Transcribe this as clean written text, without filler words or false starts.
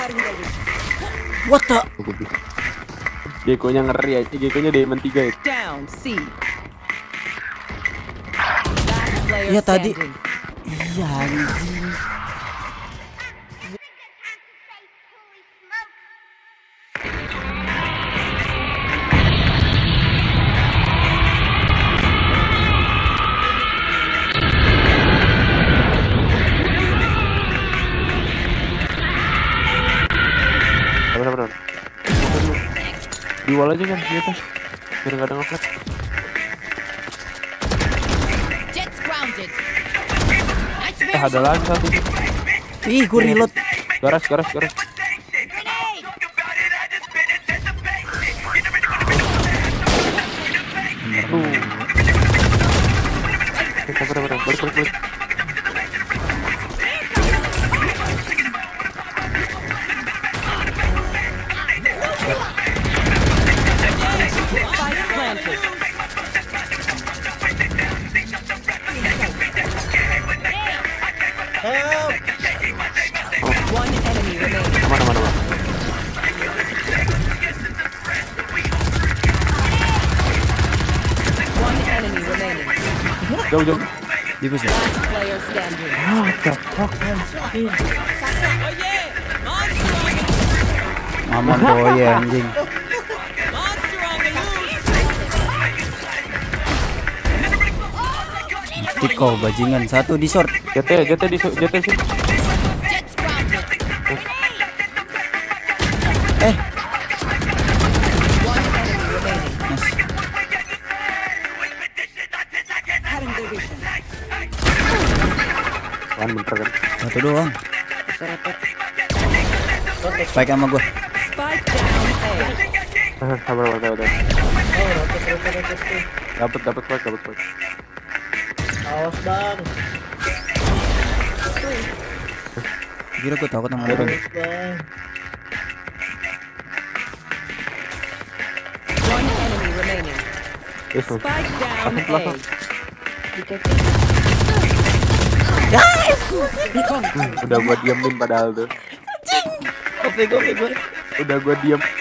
What the? Gekonya ngeri aja, Gekonya Diamond 3 itu. Iya tadi. Iya anjing. Sabar. Di wall aja kan, di atas. Biar nggak ada ngeflash. Ada lagi satu. Ih, gue reload. Garas. Sabar. Balik. Mana. Jauh. Di bus ya? Aman boy ya anjing. Tiko bajingan satu di short. JT sih. Bentar kan. Satu doang. Spike sama gua. Sabar. Dapat spike. Awas bang. Kira gua takut sama orang. Udah gua diamin padahal tuh. Oke gue. Udah gua diam.